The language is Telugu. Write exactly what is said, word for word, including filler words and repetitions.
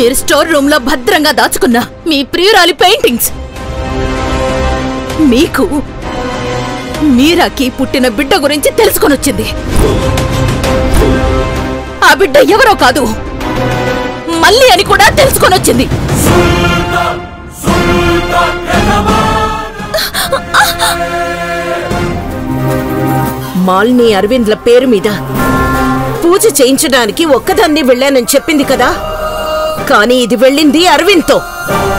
మీరు స్టోర్ రూమ్ లో భద్రంగా దాచుకున్న మీ ప్రియురాలి పెయింటింగ్స్ మీకు మీరాకి పుట్టిన బిడ్డ గురించి తెలుసుకొనొచ్చింది. ఆ బిడ్డ ఎవరో కాదు, మళ్ళీ అని కూడా తెలుసుకొనొచ్చింది. మాలిని అరవింద్ల పేరు మీద పూజ చేయించడానికి ఒక్కదాన్ని వెళ్ళానని చెప్పింది కదా, కానీ ఇది వెళ్ళింది అరవింద్తో.